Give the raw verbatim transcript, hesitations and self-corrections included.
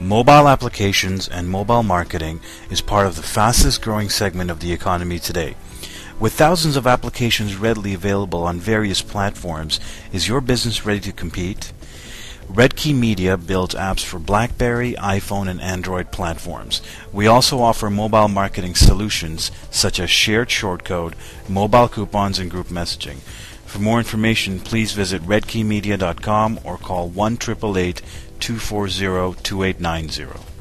Mobile applications and mobile marketing is part of the fastest growing segment of the economy today. With thousands of applications readily available on various platforms, is your business ready to compete? Redkey Media builds apps for Blackberry, iPhone, and Android platforms. We also offer mobile marketing solutions such as shared shortcode, mobile coupons, and group messaging. For more information, please visit redkey media dot com or call one eight eight eight, two four zero, two eight nine zero.